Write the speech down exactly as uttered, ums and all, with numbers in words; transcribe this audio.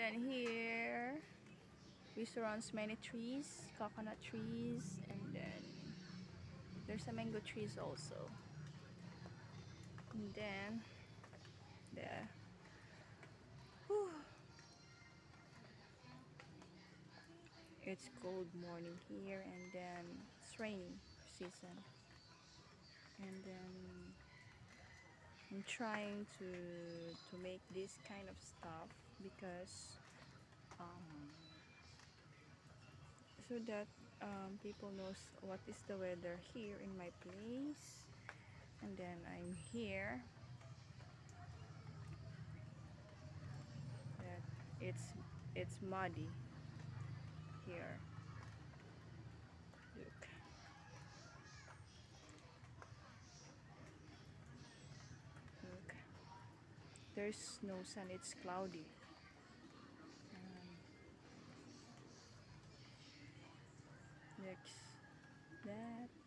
then here we surrounds many trees, coconut trees, and then there's a mango trees also. And then there. Whew. It's cold morning here, and then it's rainy season. And then I'm trying to to make this kind of stuff because um, so that um, people knows what is the weather here in my place. And then I'm here that it's it's muddy here. Look, look, there's no sun, it's cloudy. um, next that